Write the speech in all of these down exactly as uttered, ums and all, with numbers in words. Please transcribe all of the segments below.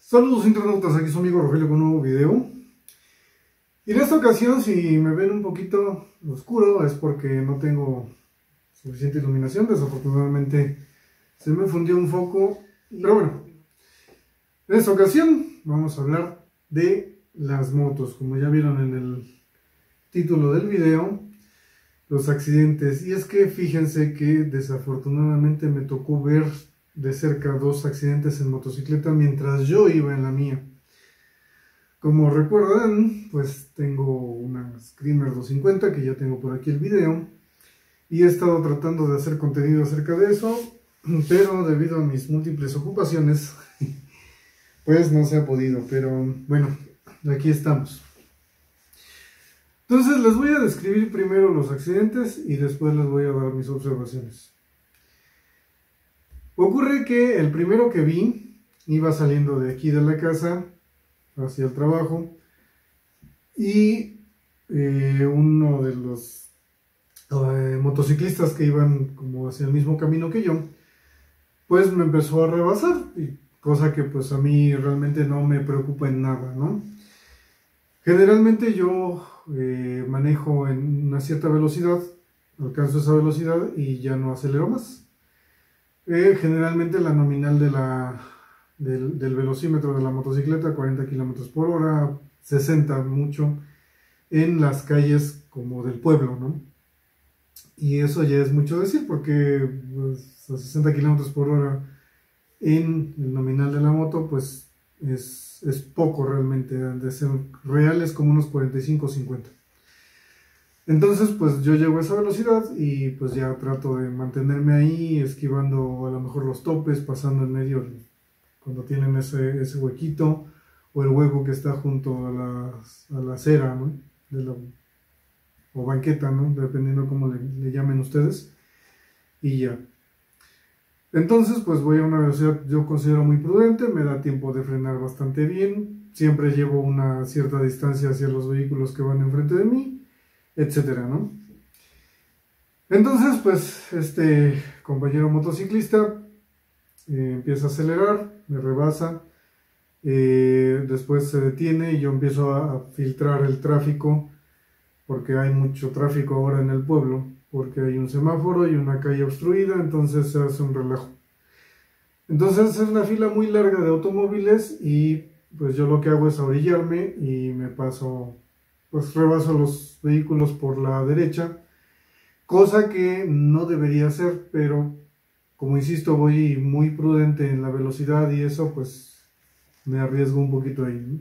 Saludos internautas, aquí su amigo Rogelio con un nuevo video. Y en esta ocasión, si me ven un poquito oscuro, es porque no tengo suficiente iluminación. Desafortunadamente se me fundió un foco. Pero bueno, en esta ocasión vamos a hablar de las motos. Como ya vieron en el título del video, los accidentes. Y es que fíjense que desafortunadamente me tocó ver de cerca dos accidentes en motocicleta mientras yo iba en la mía. Como recuerdan, pues tengo una Screamer doscientos cincuenta que ya tengo por aquí el video y he estado tratando de hacer contenido acerca de eso, pero debido a mis múltiples ocupaciones pues no se ha podido, pero bueno, aquí estamos. Entonces les voy a describir primero los accidentes y después les voy a dar mis observaciones. Ocurre que el primero que vi iba saliendo de aquí de la casa hacia el trabajo y eh, uno de los eh, motociclistas que iban como hacia el mismo camino que yo, pues me empezó a rebasar, y cosa que pues a mí realmente no me preocupa en nada, ¿no? Generalmente yo eh, manejo en una cierta velocidad, alcanzo esa velocidad y ya no acelero más. Eh, generalmente la nominal de la, del, del velocímetro de la motocicleta, cuarenta kilómetros por hora, sesenta mucho, en las calles como del pueblo, ¿no? Y eso ya es mucho decir porque pues, a sesenta kilómetros por hora en el nominal de la moto, pues es, es poco realmente, de ser reales como unos cuarenta y cinco o cincuenta. Entonces pues yo llego a esa velocidad y pues ya trato de mantenerme ahí, esquivando a lo mejor los topes, pasando en medio cuando tienen ese, ese huequito o el hueco que está junto a la, a la acera, ¿no? De la, o banqueta, ¿no? Dependiendo cómo le, le llamen ustedes, y ya. Entonces pues voy a una velocidad yo considero muy prudente, me da tiempo de frenar bastante bien, siempre llevo una cierta distancia hacia los vehículos que van enfrente de mí, etcétera, ¿no? Entonces, pues, este compañero motociclista eh, empieza a acelerar, me rebasa, eh, después se detiene y yo empiezo a, a filtrar el tráfico, porque hay mucho tráfico ahora en el pueblo, porque hay un semáforo y una calle obstruida, entonces se hace un relajo. Entonces es una fila muy larga de automóviles y pues yo lo que hago es orillarme y me paso, pues rebaso los vehículos por la derecha, cosa que no debería hacer, pero como insisto voy muy prudente en la velocidad y eso pues me arriesgo un poquito ahí, ¿no?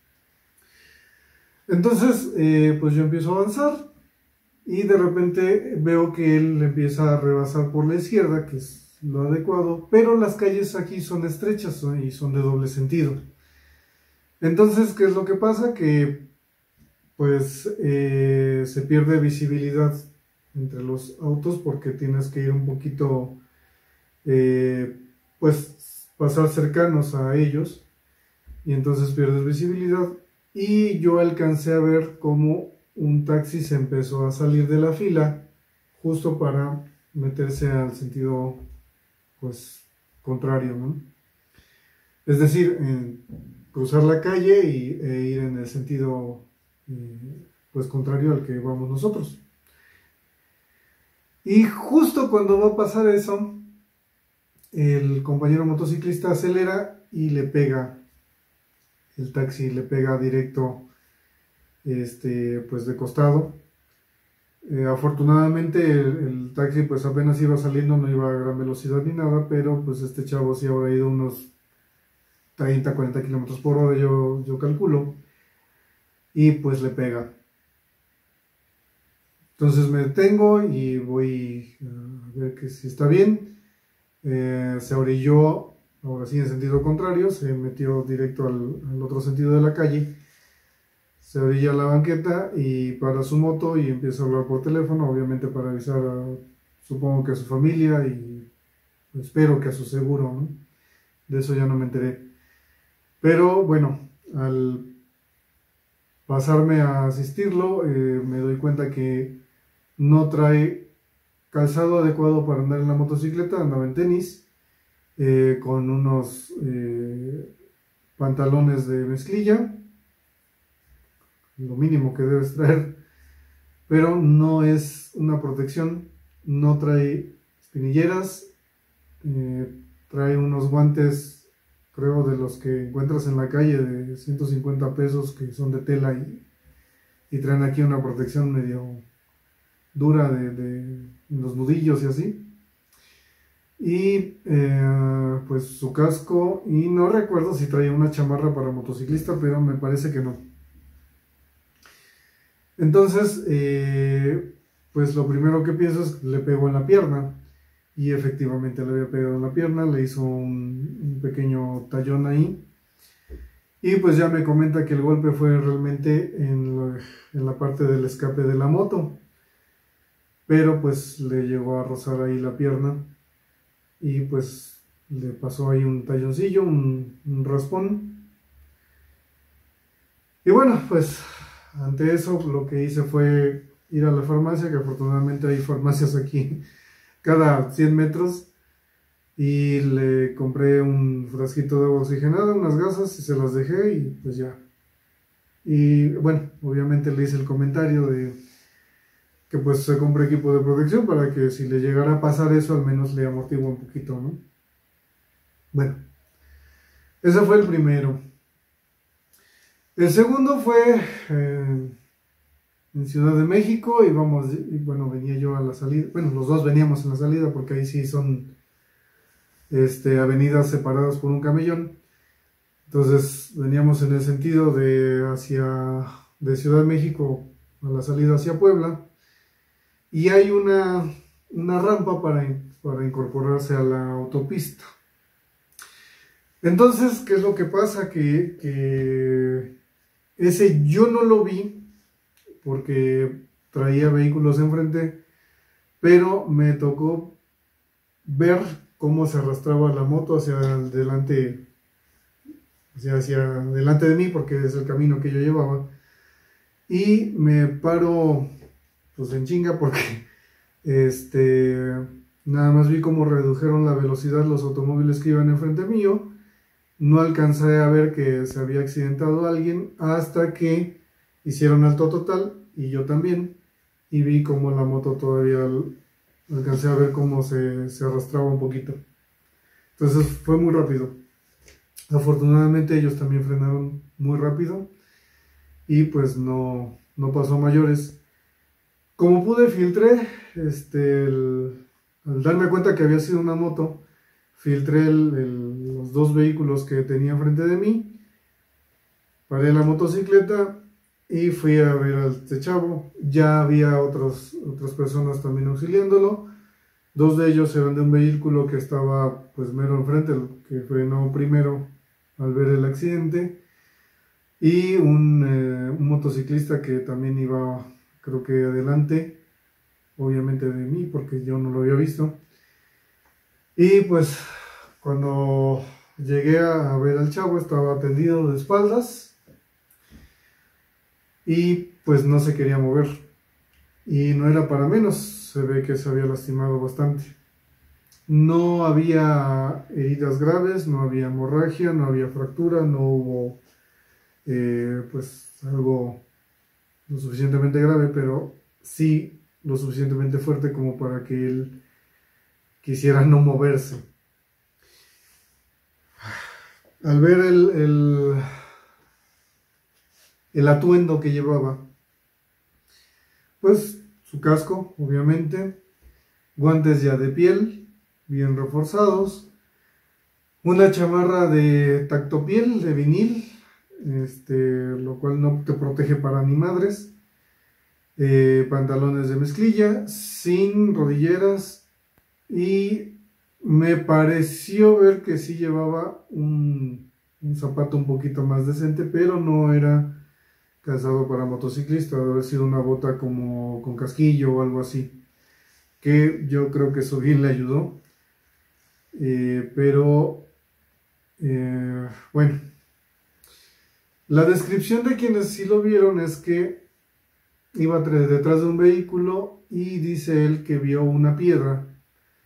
Entonces eh, pues yo empiezo a avanzar y de repente veo que él empieza a rebasar por la izquierda, que es lo adecuado, pero las calles aquí son estrechas, ¿no? Y son de doble sentido. Entonces, ¿qué es lo que pasa? Que pues eh, se pierde visibilidad entre los autos porque tienes que ir un poquito, eh, pues pasar cercanos a ellos y entonces pierdes visibilidad. Y yo alcancé a ver cómo un taxi se empezó a salir de la fila justo para meterse al sentido pues contrario, ¿no? Es decir, eh, cruzar la calle y, e ir en el sentido pues contrario al que vamos nosotros. Y justo cuando va a pasar eso, el compañero motociclista acelera y le pega, el taxi le pega directo, este, pues de costado. Eh, afortunadamente el, el taxi pues apenas iba saliendo, no iba a gran velocidad ni nada, pero pues este chavo sí habrá ido unos treinta a cuarenta kilómetros por hora, yo, yo calculo, y pues le pega. Entonces me detengo y voy a ver que si está bien. Eh, se orilló, ahora sí en sentido contrario, se metió directo al, al otro sentido de la calle. Se orilla a la banqueta y para su moto y empieza a hablar por teléfono, obviamente para avisar a, supongo que a su familia y espero que a su seguro, ¿no? De eso ya no me enteré. Pero bueno, al pasarme a asistirlo, eh, me doy cuenta que no trae calzado adecuado para andar en la motocicleta, andaba en tenis, eh, con unos eh, pantalones de mezclilla, lo mínimo que debes traer, pero no es una protección, no trae espinilleras, eh, trae unos guantes, creo, de los que encuentras en la calle de ciento cincuenta pesos, que son de tela y, y traen aquí una protección medio dura de, de los nudillos y así. Y eh, pues su casco, y no recuerdo si traía una chamarra para motociclista, pero me parece que no. Entonces, eh, pues lo primero que pienso es que le pegó en la pierna, y efectivamente le había pegado en la pierna, le hizo un, un pequeño tallón ahí, y pues ya me comenta que el golpe fue realmente en, lo, en la parte del escape de la moto, pero pues le llegó a rozar ahí la pierna, y pues le pasó ahí un talloncillo, un, un raspón. Y bueno, pues ante eso lo que hice fue ir a la farmacia, que afortunadamente hay farmacias aquí cada cien metros, y le compré un frasquito de agua oxigenada, unas gasas, y se las dejé, y pues ya. Y bueno, obviamente le hice el comentario de que pues se compre equipo de protección para que si le llegara a pasar eso, al menos le amortigua un poquito, ¿no? Bueno, ese fue el primero. El segundo fue eh, en Ciudad de México, íbamos, y bueno, venía yo a la salida, bueno, los dos veníamos en la salida, porque ahí sí son este, avenidas separadas por un camellón. Entonces veníamos en el sentido de hacia de Ciudad de México a la salida hacia Puebla, y hay una, una rampa para, para incorporarse a la autopista. Entonces, ¿qué es lo que pasa? Que, que ese yo no lo vi porque traía vehículos enfrente, pero me tocó ver cómo se arrastraba la moto hacia adelante, hacia, hacia delante de mí, porque es el camino que yo llevaba, y me paro pues en chinga porque este, nada más vi cómo redujeron la velocidad los automóviles que iban enfrente mío. No alcancé a ver que se había accidentado alguien hasta que hicieron alto total, y yo también, y vi como la moto todavía alcancé a ver cómo se, se arrastraba un poquito. Entonces fue muy rápido. Afortunadamente ellos también frenaron muy rápido y pues no, no pasó a mayores. Como pude, filtré, este, el, al darme cuenta que había sido una moto, filtré el, el, los dos vehículos que tenía enfrente de mí, paré la motocicleta y fui a ver a este chavo. Ya había otros, otras personas también auxiliándolo. Dos de ellos eran de un vehículo que estaba pues mero enfrente, que frenó primero al ver el accidente, y un, eh, un motociclista que también iba, creo que adelante, obviamente de mí, porque yo no lo había visto. Y pues cuando llegué a ver al chavo, estaba tendido de espaldas y pues no se quería mover, y no era para menos, se ve que se había lastimado bastante. No había heridas graves, no había hemorragia, no había fractura, no hubo eh, pues algo lo suficientemente grave, pero sí lo suficientemente fuerte como para que él quisiera no moverse. Al ver el, el, el atuendo que llevaba, pues su casco, obviamente, guantes ya de piel, bien reforzados, una chamarra de tactopiel, de vinil, este, lo cual no te protege para ni madres, eh, pantalones de mezclilla, sin rodilleras, y me pareció ver que sí llevaba un, un zapato un poquito más decente, pero no era calzado para motociclista, debe haber sido una bota como con casquillo o algo así, que yo creo que eso bien le ayudó. Eh, pero eh, bueno, la descripción de quienes sí lo vieron es que iba detrás de un vehículo, y dice él que vio una piedra,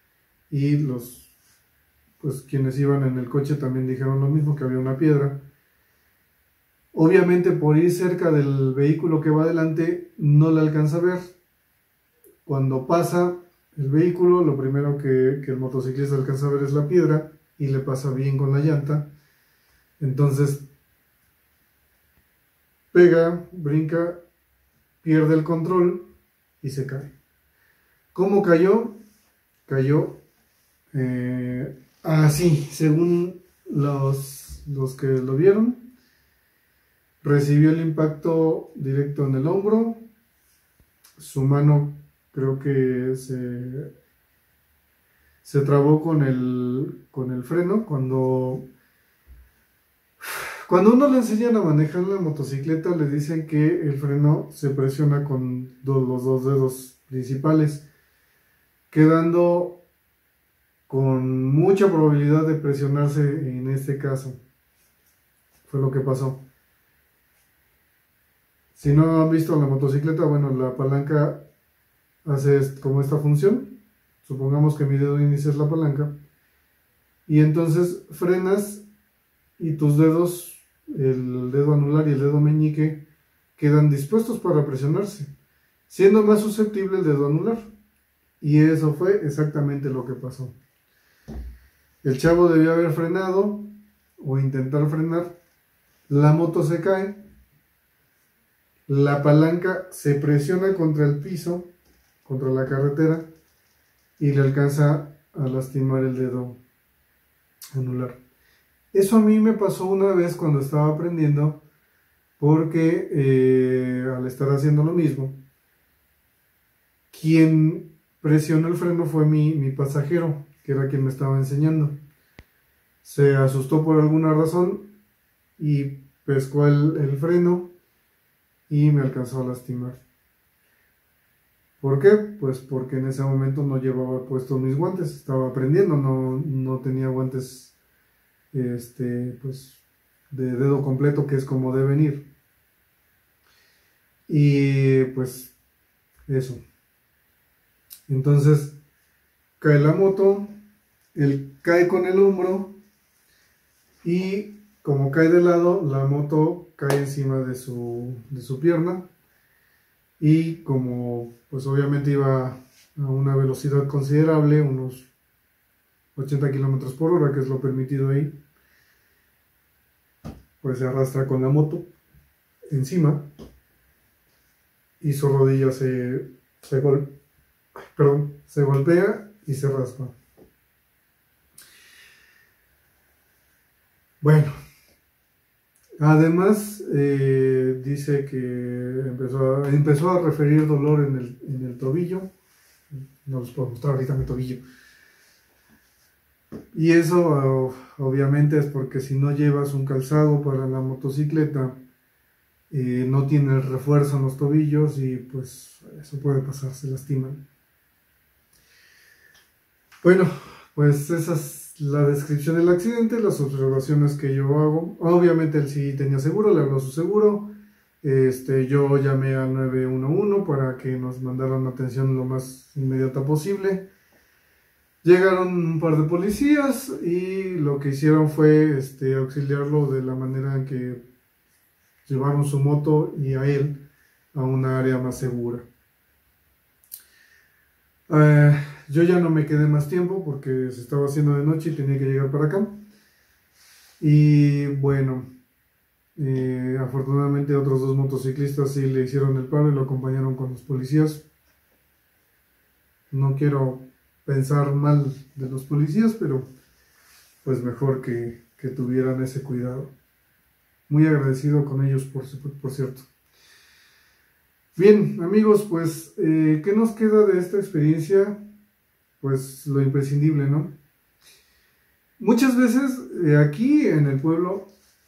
y los pues quienes iban en el coche también dijeron lo mismo, que había una piedra, Obviamente por ir cerca del vehículo que va adelante no le alcanza a ver. Cuando pasa el vehículo, lo primero que, que el motociclista alcanza a ver es la piedra y le pasa bien con la llanta. Entonces pega, brinca, pierde el control y se cae. ¿Cómo cayó? Cayó eh, así, según los, los que lo vieron. Recibió el impacto directo en el hombro. Su mano creo que se, se trabó con el, con el freno. Cuando, cuando uno le enseñan a manejar la motocicleta, le dicen que el freno se presiona con dos, los dos dedos principales, quedando con mucha probabilidad de presionarse en este caso. Fue lo que pasó. Si no han visto la motocicleta, bueno, la palanca hace como esta función. Supongamos que mi dedo índice es la palanca. Y entonces frenas y tus dedos, el dedo anular y el dedo meñique, quedan dispuestos para presionarse, siendo más susceptible el dedo anular. Y eso fue exactamente lo que pasó. El chavo debió haber frenado o intentar frenar. La moto se cae. La palanca se presiona contra el piso, contra la carretera, y le alcanza a lastimar el dedo anular. Eso a mí me pasó una vez cuando estaba aprendiendo, porque eh, al estar haciendo lo mismo, quien presionó el freno fue mi, mi pasajero, que era quien me estaba enseñando. Se asustó por alguna razón y pescó el, el freno y me alcanzó a lastimar. ¿Por qué? Pues porque en ese momento no llevaba puestos mis guantes, estaba aprendiendo, no, no tenía guantes este, pues, de dedo completo, que es como deben ir. Y pues eso. Entonces cae la moto, él cae con el hombro y como cae de lado, la moto cae encima de su, de su pierna, y como pues obviamente iba a una velocidad considerable, unos ochenta kilómetros por hora, que es lo permitido ahí, pues se arrastra con la moto encima y su rodilla se, se, gol, perdón, se golpea y se raspa. Bueno, además eh, dice que empezó a, empezó a referir dolor en el, en el tobillo. No les puedo mostrar ahorita mi tobillo. Y eso obviamente es porque si no llevas un calzado para la motocicleta, eh, no tienes refuerzo en los tobillos y pues eso puede pasar, se lastiman. Bueno, pues esa es la descripción del accidente, las observaciones que yo hago. Obviamente él sí tenía seguro, le habló a su seguro. Este, yo llamé al nueve uno uno para que nos mandaran atención lo más inmediata posible. Llegaron un par de policías y lo que hicieron fue este, auxiliarlo de la manera en que llevaron su moto y a él a una área más segura. Eh, yo ya no me quedé más tiempo porque se estaba haciendo de noche y tenía que llegar para acá. Y bueno, eh, afortunadamente otros dos motociclistas sí le hicieron el paro y lo acompañaron con los policías. No quiero pensar mal de los policías, pero pues mejor que, que tuvieran ese cuidado. Muy agradecido con ellos, por, por cierto. Bien, amigos, pues, eh, ¿qué nos queda de esta experiencia? Pues lo imprescindible, ¿no? Muchas veces eh, aquí en el pueblo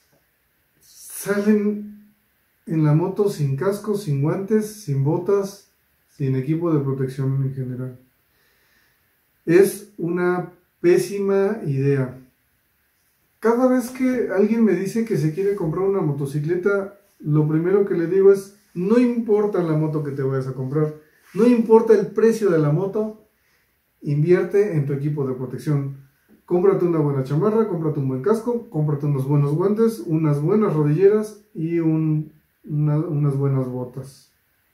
salen en la moto sin casco, sin guantes, sin botas, sin equipo de protección en general. Es una pésima idea. Cada vez que alguien me dice que se quiere comprar una motocicleta, lo primero que le digo es: no importa la moto que te vayas a comprar, no importa el precio de la moto, invierte en tu equipo de protección. cómprate una buena chamarra, cómprate un buen casco, cómprate unos buenos guantes, unas buenas rodilleras y un, una, unas buenas botas.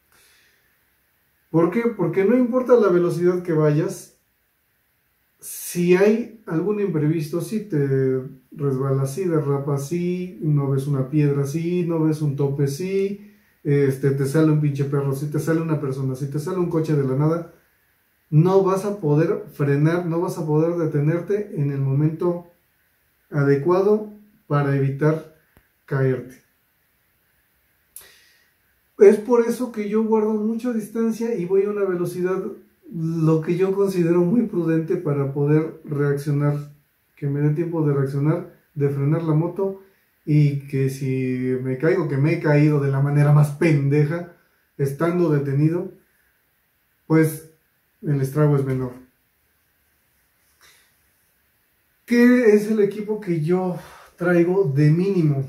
¿Por qué? Porque no importa la velocidad que vayas, si hay algún imprevisto, si te resbalas, si derrapas, si no ves una piedra, si no ves un tope, si este, te sale un pinche perro, si te sale una persona, si te sale un coche de la nada, no vas a poder frenar, no vas a poder detenerte en el momento adecuado para evitar caerte. Es por eso que yo guardo mucha distancia y voy a una velocidad, lo que yo considero muy prudente para poder reaccionar, que me dé tiempo de reaccionar, de frenar la moto y que si me caigo, que me he caído de la manera más pendeja, estando detenido, pues el estrago es menor. ¿Qué es el equipo que yo traigo de mínimo?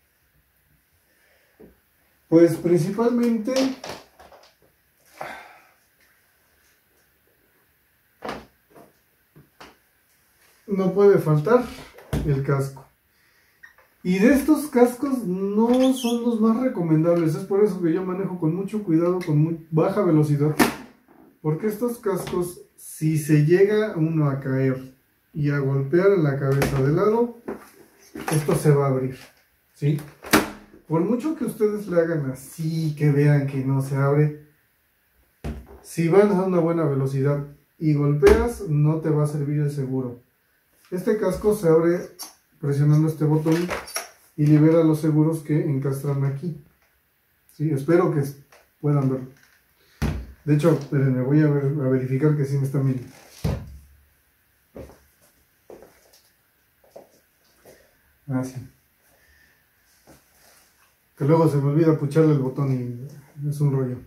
Pues principalmente no puede faltar el casco. Y de estos cascos no son los más recomendables, es por eso que yo manejo con mucho cuidado, con muy baja velocidad. Porque estos cascos, si se llega uno a caer y a golpear en la cabeza de lado, esto se va a abrir, ¿sí? Por mucho que ustedes le hagan así, que vean que no se abre, si vas a una buena velocidad y golpeas, no te va a servir el seguro. Este casco se abre presionando este botón y libera los seguros que encastran aquí. ¿Sí? Espero que puedan verlo. De hecho, espérenme, voy a, ver, a verificar que sí me están viendo. Ah, sí. Que luego se me olvida pucharle el botón y es un rollo.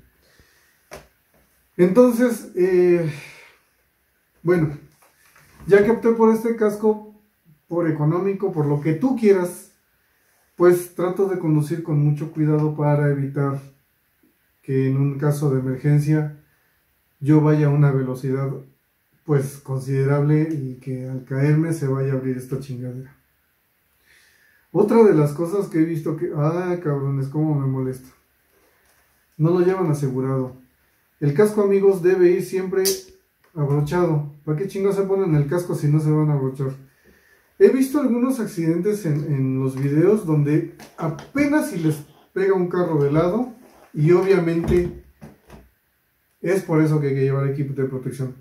Entonces, eh, bueno, ya que opté por este casco, por económico, por lo que tú quieras, pues trato de conducir con mucho cuidado para evitar que en un caso de emergencia yo vaya a una velocidad pues considerable y que al caerme se vaya a abrir esta chingadera. Otra de las cosas que he visto que... ¡Ay, cabrones! Cómo me molesta. No lo llevan asegurado. El casco, amigos, debe ir siempre abrochado. ¿Para qué chingados se ponen el casco si no se van a abrochar? He visto algunos accidentes en, en los videos donde apenas si les pega un carro de lado y obviamente es por eso que hay que llevar equipo de protección.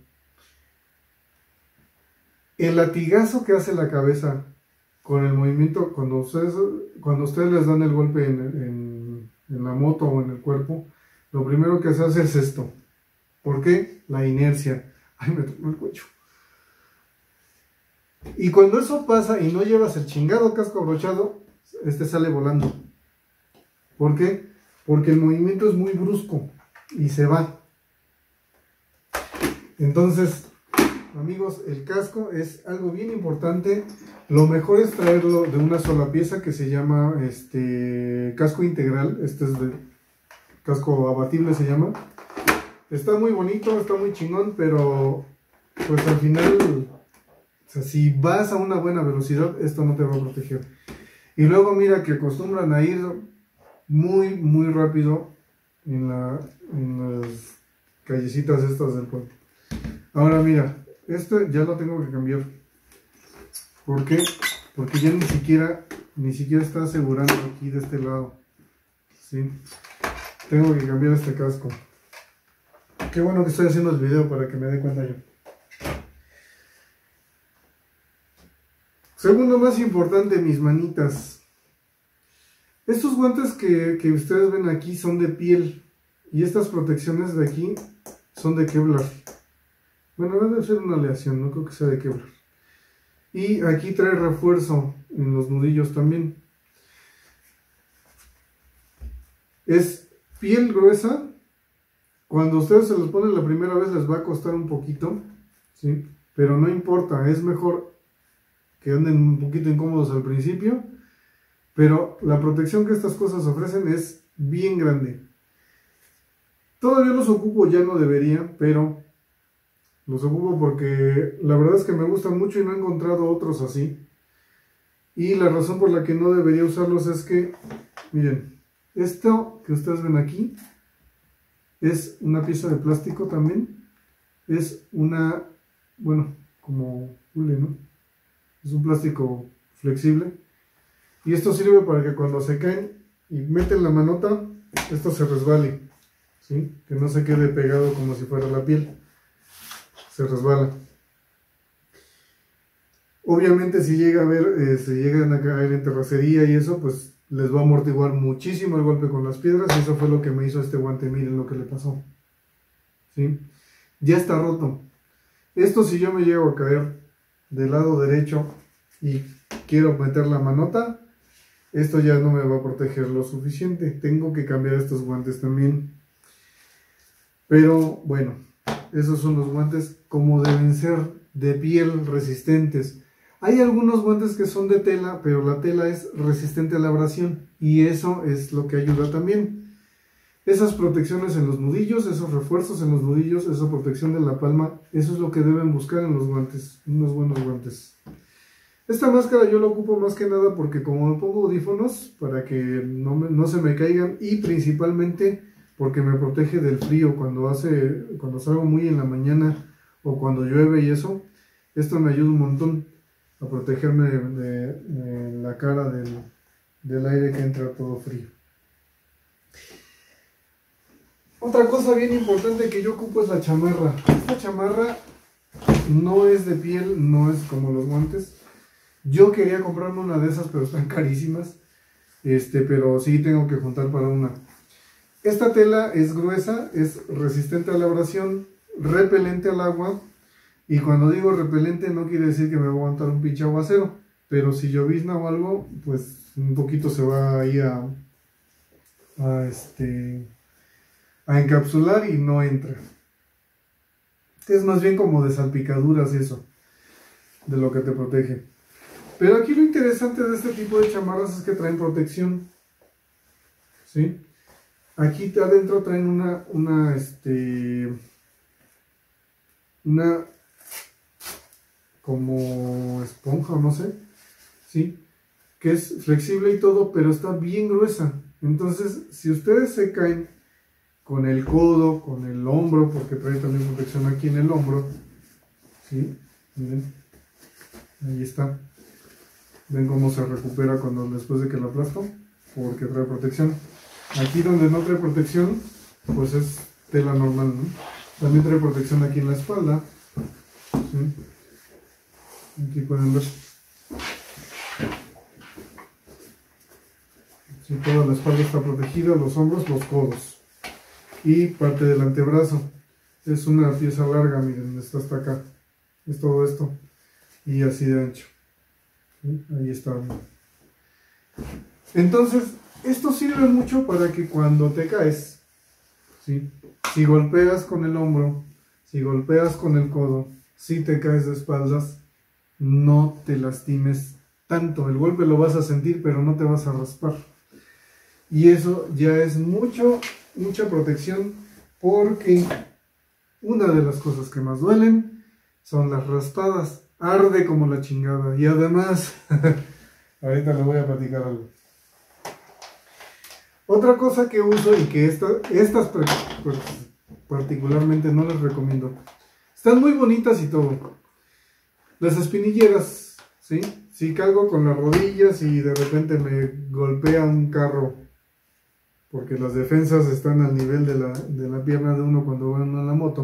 El latigazo que hace la cabeza con el movimiento, cuando ustedes, cuando ustedes les dan el golpe en, en, en la moto o en el cuerpo, lo primero que se hace es esto. ¿Por qué? La inercia. Ay, me tocó el cuello. Y cuando eso pasa y no llevas el chingado casco abrochado, este sale volando. ¿Por qué? Porque el movimiento es muy brusco y se va. Entonces, amigos, el casco es algo bien importante. Lo mejor es traerlo de una sola pieza que se llama este casco integral. Este es de casco abatible, se llama. Está muy bonito, está muy chingón, pero pues al final, o sea, si vas a una buena velocidad, esto no te va a proteger. Y luego mira que acostumbran a ir muy, muy rápido en, la, en las callecitas estas del pueblo. Ahora mira, esto ya lo tengo que cambiar. ¿Por qué? Porque ya ni siquiera, ni siquiera está asegurando aquí de este lado. ¿Sí? Tengo que cambiar este casco. Qué bueno que estoy haciendo el video para que me dé cuenta yo. Segundo más importante, mis manitas. Estos guantes que, que ustedes ven aquí son de piel. Y estas protecciones de aquí son de Kevlar. Bueno, debe ser una aleación, no creo que sea de Kevlar. Y aquí trae refuerzo en los nudillos también. Es piel gruesa. Cuando ustedes se los ponen la primera vez les va a costar un poquito, ¿sí? Pero no importa, es mejor que anden un poquito incómodos al principio, pero la protección que estas cosas ofrecen es bien grande. Todavía los ocupo, ya no debería, pero Los ocupo porque la verdad es que me gustan mucho y no he encontrado otros así. Y la razón por la que no debería usarlos es que, miren, esto que ustedes ven aquí es una pieza de plástico también. Es una, bueno, como hule, ¿no? Es un plástico flexible. Y esto sirve para que cuando se caen y meten la manota, esto se resbale, ¿sí? Que no se quede pegado como si fuera la piel. Se resbala. Obviamente si llega a ver, eh, se llegan a caer en terracería y eso, pues les va a amortiguar muchísimo el golpe con las piedras. Y eso fue lo que me hizo este guante. Miren lo que le pasó, ¿sí? Ya está roto. Esto, si yo me llego a caer del lado derecho y quiero meter la manota, esto ya no me va a proteger lo suficiente. Tengo que cambiar estos guantes también. Pero bueno, esos son los guantes como deben ser, de piel, resistentes. Hay algunos guantes que son de tela, pero la tela es resistente a la abrasión y eso es lo que ayuda también. Esas protecciones en los nudillos, esos refuerzos en los nudillos, esa protección de la palma, eso es lo que deben buscar en los guantes, unos buenos guantes. Esta máscara yo la ocupo más que nada porque como me pongo audífonos para que no, me, no se me caigan y principalmente porque me protege del frío cuando hace, cuando salgo muy en la mañana o cuando llueve y eso. Esto me ayuda un montón a protegerme de, de, de la cara del, del aire que entra todo frío. Otra cosa bien importante que yo ocupo es la chamarra. Esta chamarra no es de piel, no es como los guantes. Yo quería comprarme una de esas, pero están carísimas. Este, pero sí tengo que juntar para una. Esta tela es gruesa, es resistente a la abrasión, repelente al agua. Y cuando digo repelente no quiere decir que me va a aguantar un pinche aguacero. Pero si llovizna o algo, pues un poquito se va ahí a, a, este, a encapsular y no entra. Es más bien como de salpicaduras eso, de lo que te protege. Pero aquí lo interesante de este tipo de chamarras es que traen protección, ¿sí? Aquí adentro traen una, una, este, una, como esponja, no sé, ¿sí? Que es flexible y todo, pero está bien gruesa. Entonces, si ustedes se caen con el codo, con el hombro, porque trae también protección aquí en el hombro, ¿sí? Miren, ahí está. Ven cómo se recupera cuando después de que lo aplasto, porque trae protección. Aquí donde no trae protección, pues es tela normal, ¿no? También trae protección aquí en la espalda, ¿sí? Aquí pueden ver. Sí, toda la espalda está protegida, los hombros, los codos. Y parte del antebrazo. Es una pieza larga, miren, está hasta acá. Es todo esto. Y así de ancho. ¿Sí? Ahí está. Entonces, esto sirve mucho para que cuando te caes, ¿sí? Si golpeas con el hombro, si golpeas con el codo, si te caes de espaldas, no te lastimes tanto. El golpe lo vas a sentir, pero no te vas a raspar. Y eso ya es mucho, mucha protección, porque una de las cosas que más duelen son las raspadas. Arde como la chingada. Y además, ahorita les voy a platicar algo. Otra cosa que uso y que esta, estas pues, particularmente no les recomiendo. Están muy bonitas y todo. Las espinilleras, ¿sí? Si caigo con las rodillas y de repente me golpea un carro, porque las defensas están al nivel de la, de la pierna de uno cuando va en la moto,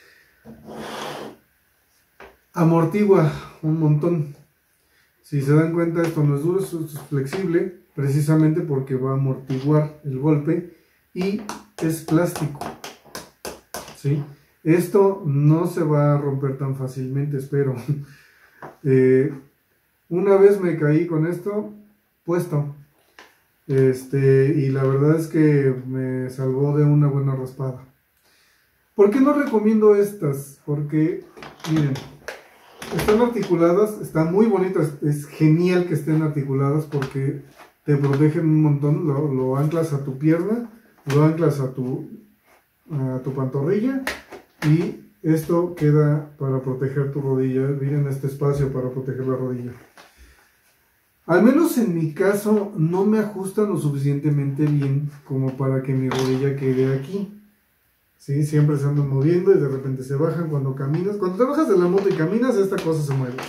amortigua un montón. Si se dan cuenta, esto no es duro, esto es flexible, precisamente porque va a amortiguar el golpe y es plástico, ¿sí? Esto no se va a romper tan fácilmente, espero. eh, una vez me caí con esto puesto, este, y la verdad es que me salvó de una buena raspada. ¿Por qué no recomiendo estas? Porque, miren, están articuladas, están muy bonitas, es genial que estén articuladas porque te protegen un montón. Lo, lo anclas a tu pierna, lo anclas a tu, a tu pantorrilla y esto queda para proteger tu rodilla. Miren este espacio para proteger la rodilla. Al menos en mi caso no me ajustan lo suficientemente bien como para que mi rodilla quede aquí. ¿Sí? Siempre se andan moviendo y de repente se bajan cuando caminas. Cuando te bajas de la moto y caminas, esta cosa se mueve.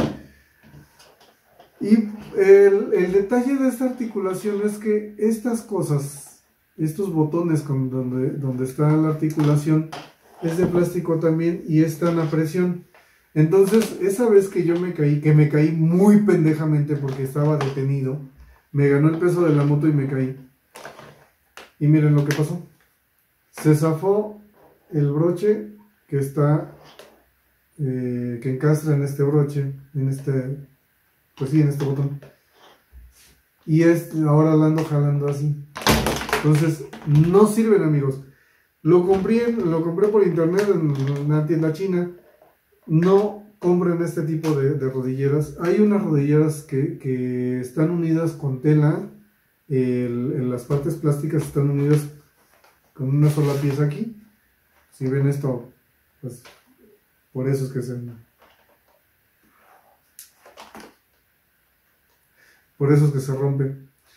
Y el, el detalle de esta articulación es que estas cosas, estos botones con donde, donde está la articulación, es de plástico también y están a presión. Entonces, esa vez que yo me caí, que me caí muy pendejamente porque estaba detenido, me ganó el peso de la moto y me caí. Y miren lo que pasó. Se zafó el broche que está, eh, que encastra en este broche, en este, pues sí, en este botón. Y es, ahora la ando jalando así. Entonces, no sirven, amigos. Lo compré, lo compré por internet en una tienda china. No compren este tipo de, de rodilleras. Hay unas rodilleras que, que están unidas con tela. El, en las partes plásticas están unidas con una sola pieza aquí. Si ven esto, pues por eso es que se... Por eso es que se rompe.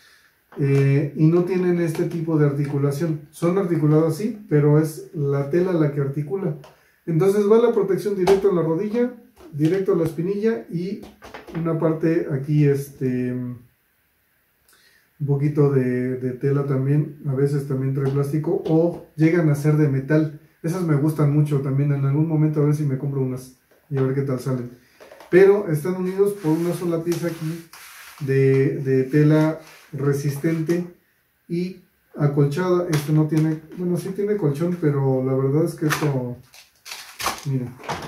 Eh, y no tienen este tipo de articulación. Son articuladas sí, pero es la tela la que articula. Entonces va la protección directo en la rodilla, directo a la espinilla y una parte aquí, este, un poquito de, de tela también. A veces también trae plástico o llegan a ser de metal. Esas me gustan mucho también. En algún momento a ver si me compro unas y a ver qué tal salen. Pero están unidos por una sola pieza aquí de, de tela resistente y acolchada. Este no tiene, bueno, sí tiene colchón, pero la verdad es que esto, miren,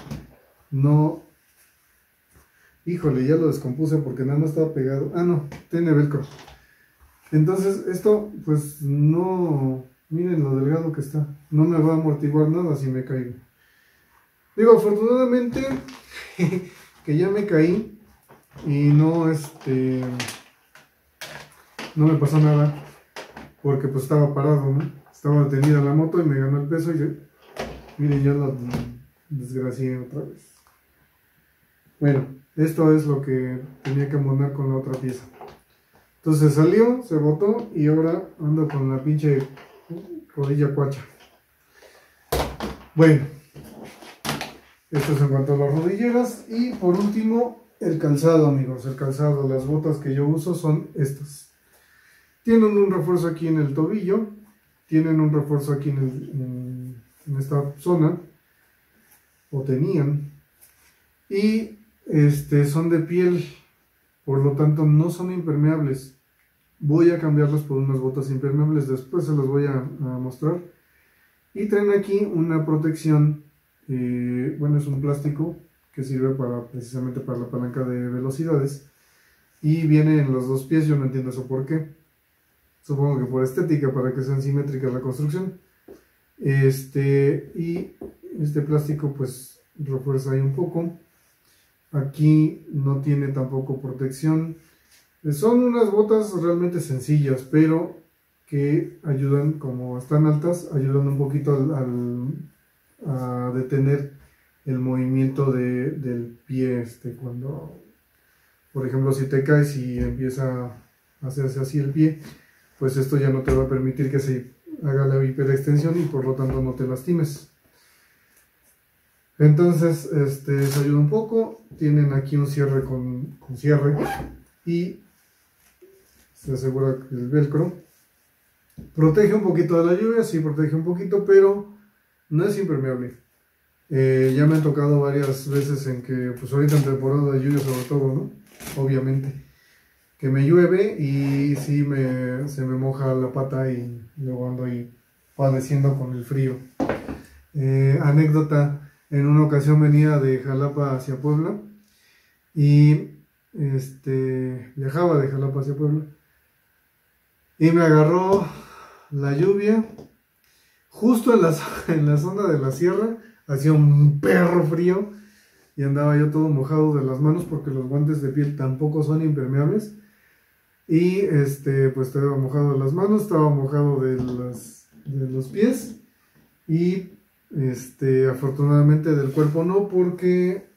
no, híjole, ya lo descompuse porque nada más estaba pegado. Ah, no, tiene velcro. Entonces esto, pues no, miren lo delgado que está, no me va a amortiguar nada si me caigo. Digo, afortunadamente que ya me caí y no, este, no me pasó nada porque pues estaba parado, ¿no? Estaba detenida la moto y me ganó el peso y yo, miren, ya lo desgracié otra vez. Bueno, esto es lo que tenía que monar con la otra pieza. Entonces salió, se botó y ahora ando con la pinche rodilla cuacha. Bueno, esto es en cuanto a las rodilleras. Y por último, el calzado, amigos. El calzado, las botas que yo uso son estas. Tienen un refuerzo aquí en el tobillo. Tienen un refuerzo aquí en, el, en, en esta zona. O tenían. Y este, son de piel. Por lo tanto, no son impermeables. Voy a cambiarlos por unas botas impermeables. Después se los voy a, a mostrar. Y traen aquí una protección. Eh, bueno, es un plástico que sirve para precisamente para la palanca de velocidades. Y viene en los dos pies. Yo no entiendo eso por qué. Supongo que por estética, para que sean simétricas la construcción. Este, y este plástico pues refuerza ahí un poco. Aquí no tiene tampoco protección. Son unas botas realmente sencillas, pero que ayudan, como están altas, ayudan un poquito al, al, a detener el movimiento de, del pie. Este, cuando, por ejemplo, si te caes y empieza a hacerse así el pie, pues esto ya no te va a permitir que se haga la hiperextensión y por lo tanto no te lastimes. Entonces, este, se ayuda un poco. Tienen aquí un cierre con, con cierre y se asegura que el velcro protege un poquito de la lluvia, sí protege un poquito, pero no es impermeable. Eh, ya me han tocado varias veces en que, pues ahorita en temporada de lluvia sobre todo, ¿no? Obviamente, que me llueve y sí me, se me moja la pata y luego ando ahí padeciendo con el frío. Eh, anécdota, en una ocasión venía de Jalapa hacia Puebla y este, viajaba de Jalapa hacia Puebla y me agarró la lluvia justo en la, en la zona de la sierra. Hacía un perro frío y andaba yo todo mojado de las manos porque los guantes de piel tampoco son impermeables. Y este, pues estaba mojado de las manos, estaba mojado de, las, de los pies y Este, afortunadamente del cuerpo no, porque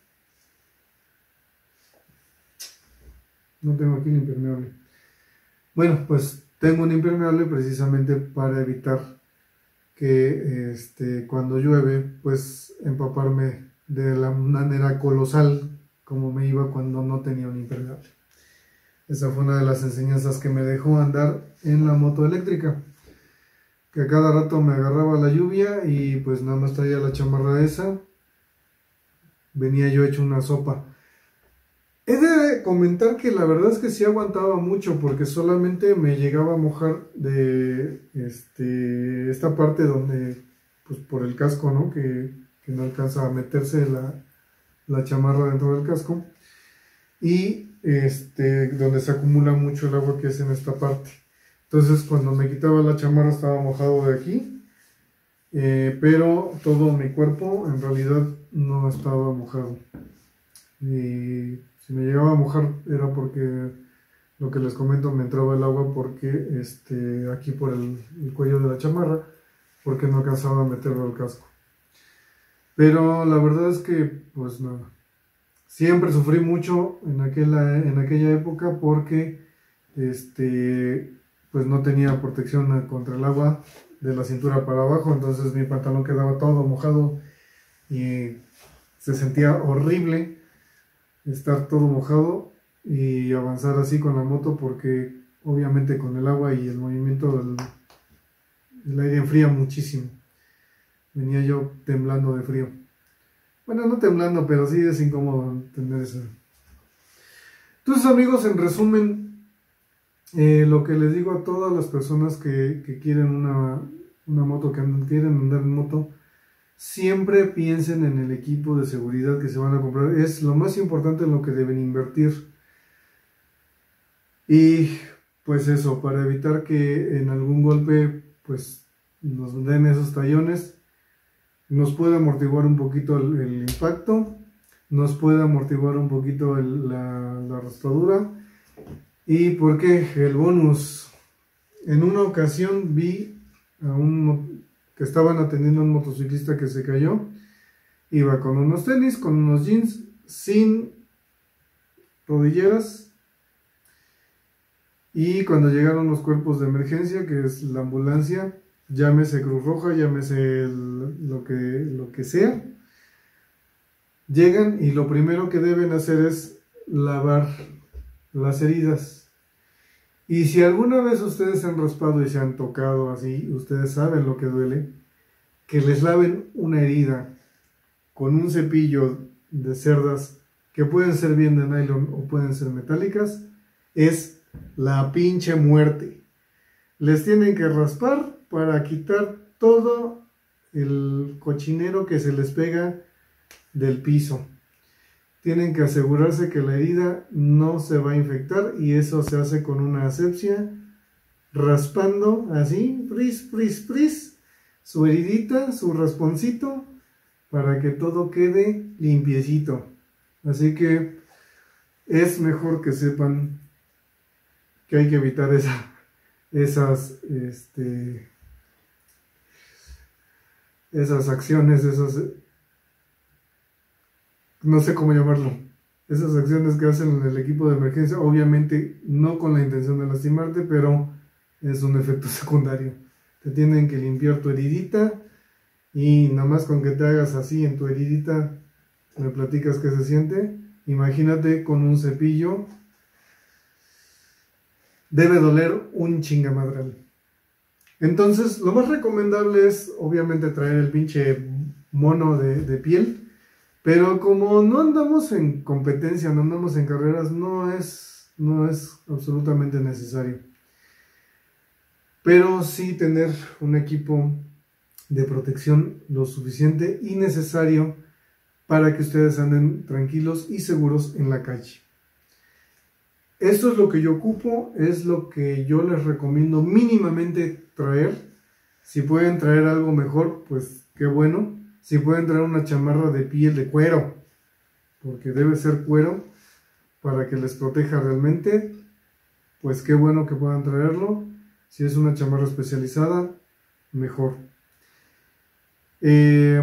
no tengo aquí el impermeable. Bueno, pues tengo un impermeable precisamente para evitar que este, cuando llueve, pues empaparme de la manera colosal como me iba cuando no tenía un impermeable. Esa fue una de las enseñanzas que me dejó andar en la moto eléctrica, que a cada rato me agarraba la lluvia y pues nada más traía la chamarra esa, venía yo hecho una sopa. He de comentar que la verdad es que sí aguantaba mucho, porque solamente me llegaba a mojar de este, esta parte donde, pues por el casco, ¿no? Que, que no alcanza a meterse la, la chamarra dentro del casco, y este, donde se acumula mucho el agua, que es en esta parte. Entonces cuando me quitaba la chamarra estaba mojado de aquí, eh, pero todo mi cuerpo en realidad no estaba mojado. Y si me llegaba a mojar era porque, lo que les comento, me entraba el agua porque este, aquí por el, el cuello de la chamarra, porque no alcanzaba a meterlo al casco. Pero la verdad es que pues nada, siempre sufrí mucho en aquella, en aquella época, porque este, pues no tenía protección contra el agua de la cintura para abajo, entonces mi pantalón quedaba todo mojado y se sentía horrible estar todo mojado y avanzar así con la moto, porque obviamente con el agua y el movimiento del el aire enfría muchísimo. Venía yo temblando de frío. Bueno, no temblando, pero sí es incómodo tener eso. Entonces, amigos, en resumen, eh, lo que les digo a todas las personas que, que quieren una, una moto, que quieren andar en moto, siempre piensen en el equipo de seguridad que se van a comprar. Es lo más importante en lo que deben invertir. Y pues eso, para evitar que en algún golpe pues nos den esos tallones, nos puede amortiguar un poquito el, el impacto, nos puede amortiguar un poquito el, la, la raspadura. ¿Y por qué? El bonus. En una ocasión vi a un que estaban atendiendo a un motociclista que se cayó. Iba con unos tenis, con unos jeans, sin rodilleras. Y cuando llegaron los cuerpos de emergencia, que es la ambulancia, llámese Cruz Roja, llámese el, lo, que, lo que sea, llegan y lo primero que deben hacer es lavar las heridas. Y si alguna vez ustedes se han raspado y se han tocado así, ustedes saben lo que duele, que les laven una herida con un cepillo de cerdas, que pueden ser bien de nylon o pueden ser metálicas, es la pinche muerte. Les tienen que raspar para quitar todo el cochinero que se les pega del piso. Tienen que asegurarse que la herida no se va a infectar, y eso se hace con una asepsia, raspando así, pris, pris, pris, su heridita, su rasponcito, para que todo quede limpiecito. Así que es mejor que sepan que hay que evitar esa, esas, este, esas acciones, esas, no sé cómo llamarlo, esas acciones que hacen en el equipo de emergencia, obviamente no con la intención de lastimarte, pero es un efecto secundario. Te tienen que limpiar tu heridita, y nada más con que te hagas así en tu heridita, me platicas qué se siente. Imagínate con un cepillo. Debe doler un chingamadral. Entonces, lo más recomendable es obviamente traer el pinche mono de, de piel, pero como no andamos en competencia, no andamos en carreras, no es, no es absolutamente necesario. Pero sí tener un equipo de protección lo suficiente y necesario para que ustedes anden tranquilos y seguros en la calle. Esto es lo que yo ocupo, es lo que yo les recomiendo mínimamente traer. Si pueden traer algo mejor, pues qué bueno. Si pueden traer una chamarra de piel de cuero, porque debe ser cuero para que les proteja realmente, pues qué bueno que puedan traerlo. Si es una chamarra especializada, mejor. Eh,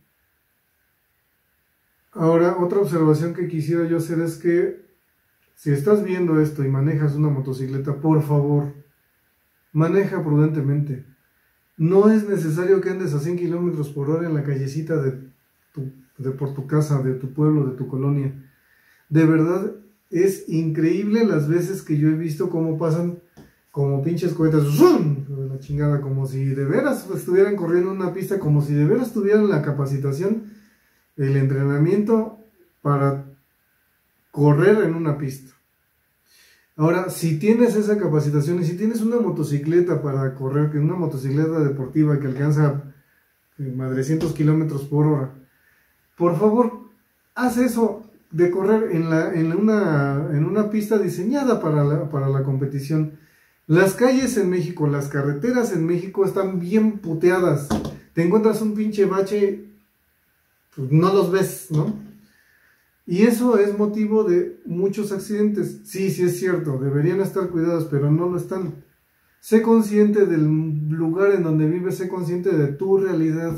ahora, otra observación que quisiera yo hacer es que si estás viendo esto y manejas una motocicleta, por favor, maneja prudentemente. No es necesario que andes a cien kilómetros por hora en la callecita de, tu, de por tu casa, de tu pueblo, de tu colonia. De verdad, es increíble las veces que yo he visto cómo pasan como pinches cohetes, ¡zum!, de la chingada, como si de veras estuvieran corriendo en una pista, como si de veras tuvieran la capacitación, el entrenamiento para correr en una pista. Ahora, si tienes esa capacitación y si tienes una motocicleta para correr, que una motocicleta deportiva que alcanza eh, madrecientos kilómetros por hora, por favor, haz eso de correr en, la, en, una, en una pista diseñada para la, para la competición. Las calles en México, las carreteras en México están bien puteadas. Te encuentras un pinche bache, pues no los ves, ¿no? Y eso es motivo de muchos accidentes. Sí, sí es cierto, deberían estar cuidados, pero no lo están. Sé consciente del lugar en donde vives, sé consciente de tu realidad.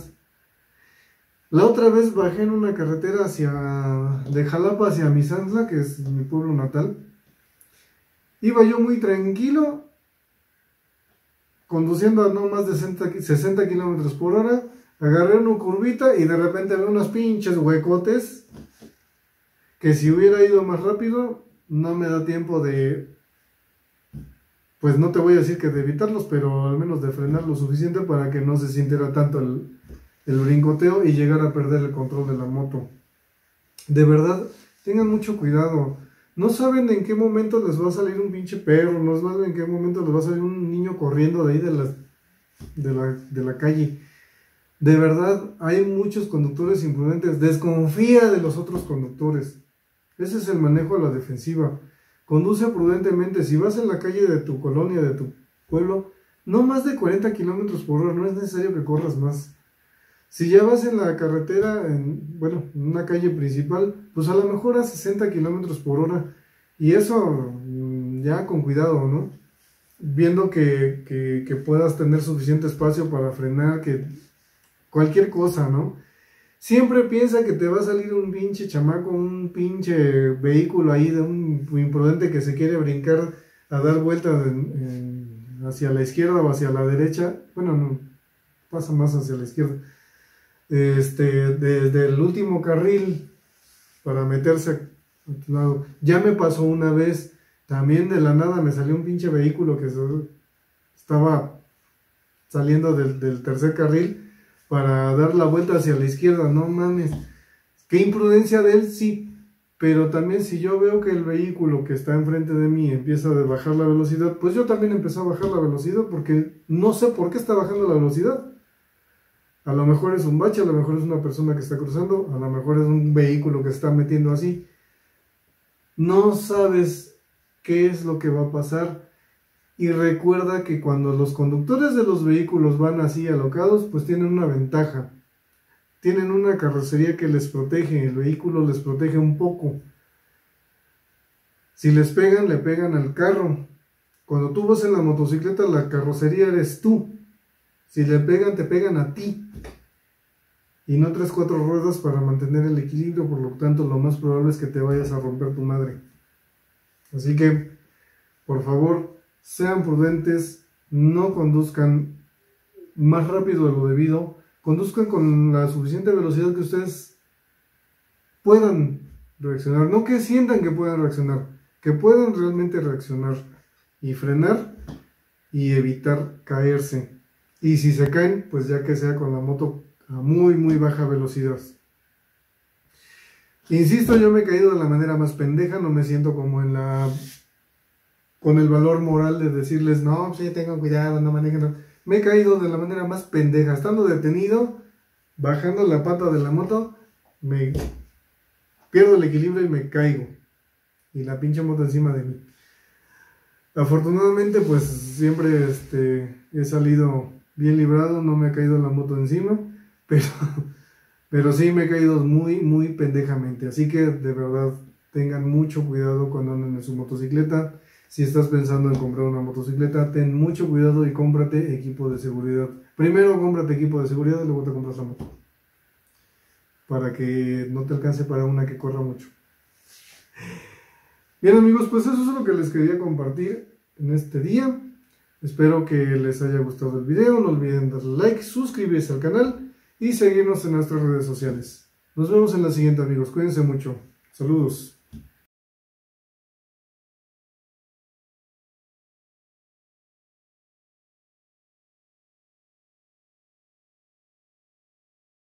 La otra vez bajé en una carretera hacia, de Jalapa hacia Misantla, que es mi pueblo natal. Iba yo muy tranquilo, conduciendo a no más de sesenta kilómetros por hora. Agarré una curvita y de repente había unos pinches huecotes que si hubiera ido más rápido, no me da tiempo de, pues no te voy a decir que de evitarlos, pero al menos de frenar lo suficiente para que no se sintiera tanto el, el brincoteo y llegar a perder el control de la moto. De verdad, tengan mucho cuidado. No saben en qué momento les va a salir un pinche perro, no saben en qué momento les va a salir un niño corriendo de ahí de la, de la, de la calle. De verdad, hay muchos conductores imprudentes. Desconfía de los otros conductores. Ese es el manejo a la defensiva. Conduce prudentemente. Si vas en la calle de tu colonia, de tu pueblo, no más de cuarenta kilómetros por hora. No es necesario que corras más. Si ya vas en la carretera, en, bueno, en una calle principal, pues a lo mejor a sesenta kilómetros por hora. Y eso ya con cuidado, ¿no? Viendo que, que, que puedas tener suficiente espacio para frenar, que cualquier cosa, ¿no? Siempre piensa que te va a salir un pinche chamaco, un pinche vehículo ahí de un imprudente que se quiere brincar a dar vueltas en, en, hacia la izquierda o hacia la derecha. Bueno, no, pasa más hacia la izquierda. Este, desde el último carril para meterse a tu lado. Ya me pasó una vez, también de la nada me salió un pinche vehículo que estaba saliendo del, del tercer carril para dar la vuelta hacia la izquierda. No mames, qué imprudencia de él, sí, pero también si yo veo que el vehículo que está enfrente de mí empieza a bajar la velocidad, pues yo también empecé a bajar la velocidad, porque no sé por qué está bajando la velocidad. A lo mejor es un bache, a lo mejor es una persona que está cruzando, a lo mejor es un vehículo que está metiendo así. No sabes qué es lo que va a pasar. Y recuerda que cuando los conductores de los vehículos van así alocados, pues tienen una ventaja. Tienen una carrocería que les protege, el vehículo les protege un poco. Si les pegan, le pegan al carro. Cuando tú vas en la motocicleta, la carrocería eres tú. Si le pegan, te pegan a ti. Y no traes cuatro ruedas para mantener el equilibrio, por lo tanto lo más probable es que te vayas a romper tu madre. Así que, por favor, sean prudentes, no conduzcan más rápido de lo debido, conduzcan con la suficiente velocidad que ustedes puedan reaccionar, no que sientan que puedan reaccionar, que puedan realmente reaccionar y frenar y evitar caerse. Y si se caen, pues ya que sea con la moto a muy muy baja velocidad. Insisto, yo me he caído de la manera más pendeja, no me siento como en la... con el valor moral de decirles, no, sí, tengan cuidado, no manejen. No. Me he caído de la manera más pendeja, estando detenido, bajando la pata de la moto, me pierdo el equilibrio y me caigo. Y la pinche moto encima de mí. Afortunadamente, pues siempre este, he salido bien librado, no me ha caído la moto encima, pero, pero sí me he caído muy, muy pendejamente. Así que de verdad, tengan mucho cuidado cuando anden en su motocicleta. Si estás pensando en comprar una motocicleta, ten mucho cuidado y cómprate equipo de seguridad. Primero cómprate equipo de seguridad y luego te compras la moto. Para que no te alcance para una que corra mucho. Bien amigos, pues eso es lo que les quería compartir en este día. Espero que les haya gustado el video. No olviden darle like, suscribirse al canal y seguirnos en nuestras redes sociales. Nos vemos en la siguiente amigos. Cuídense mucho. Saludos.